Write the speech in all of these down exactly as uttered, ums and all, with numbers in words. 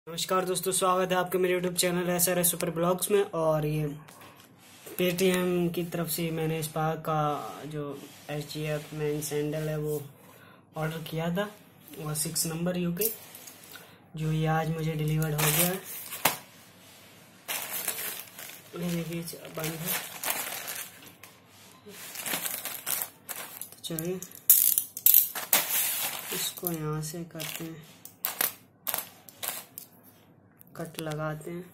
नमस्कार दोस्तों, स्वागत है आपके मेरे YouTube channel S R S super blogs में। और ये पेटीएम की तरफ से मैंने स्पार्क का जो H G F man sandal है वो ऑर्डर किया था, और सिक्स नंबर यूके, जो ये आज मुझे डिलीवर्ड हो गया है। ये देखिए बंद है, चलिए इसको यहाँ से करते हैं, कट लगाते हैं।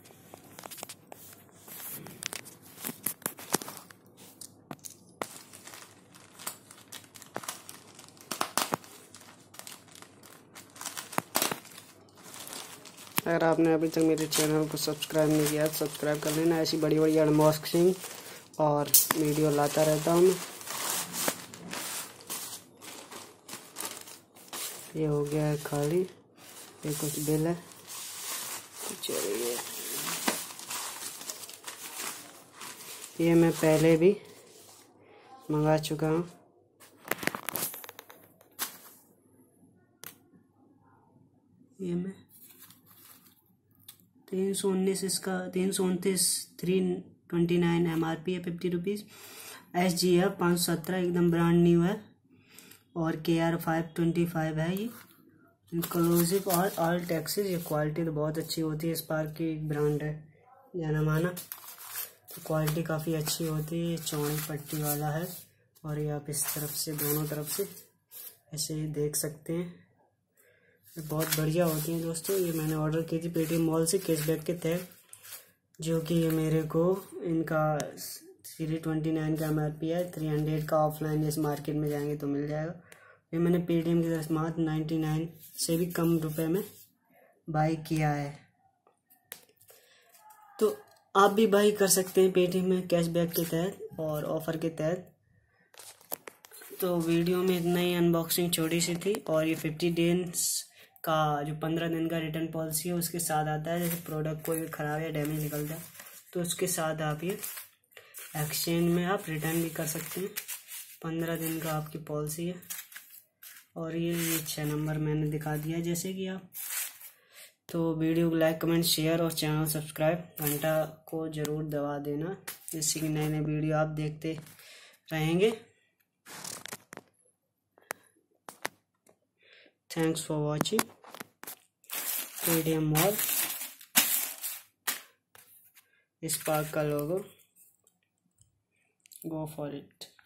अगर आपने अभी तक मेरे चैनल को सब्सक्राइब नहीं किया तो सब्सक्राइब कर लेना। ऐसी बड़ी बड़ी अनबॉक्सिंग और वीडियो लाता रहता हूँ मैं। ये हो गया है खाली, ये कुछ बिल है। चलिए, ये मैं पहले भी मंगा चुका हूँ। ये मैं तीन सौ उन्नीस इसका तीन सौ उनतीस three twenty nine M R P है, fifty rupees. S G F पाँच सौ सत्रह एकदम ब्रांड न्यू है, और के आर फाइव ट्वेंटी फाइव है। ये इंक्लूसिव और ऑल टैक्सेस। ये क्वालिटी तो बहुत अच्छी होती है, स्पार्क की एक ब्रांड है जाना माना, तो क्वालिटी काफ़ी अच्छी होती है। ये चौड़ी पट्टी वाला है, और ये आप इस तरफ से दोनों तरफ से ऐसे ही देख सकते हैं, बहुत बढ़िया होती हैं दोस्तों। ये मैंने ऑर्डर की थी पेटीएम मॉल से कैशबैक के तहत, जो कि ये मेरे को इनका थ्री ट्वेंटी नाइन का एम आर पी है, थ्री हंड्रेड का ऑफलाइन जैसे मार्केट में जाएंगे तो मिल जाएगा। ये मैंने पेटीएम की तरफ से मात्र नाइन्टी नाइन से भी कम रुपए में बाई किया है, तो आप भी बाई कर सकते हैं पेटीएम में कैशबैक के तहत और ऑफ़र के तहत। तो वीडियो में इतना ही, अनबॉक्सिंग छोटी सी थी। और ये फिफ्टी डेज का जो पंद्रह दिन का रिटर्न पॉलिसी है उसके साथ आता है। जैसे प्रोडक्ट कोई भी ख़राब या डैमेज निकलता है तो उसके साथ आप ये एक्सचेंज में आप रिटर्न भी कर सकते हैं। पंद्रह दिन का आपकी पॉलिसी है। और ये ये छः नंबर मैंने दिखा दिया जैसे कि आप। तो वीडियो को लाइक कमेंट शेयर और चैनल सब्सक्राइब घंटा को ज़रूर दबा देना, जिससे कि नए नए वीडियो आप देखते रहेंगे। Thanks for watching. Paytm mall, Spark का लोगो, गो फॉर इट।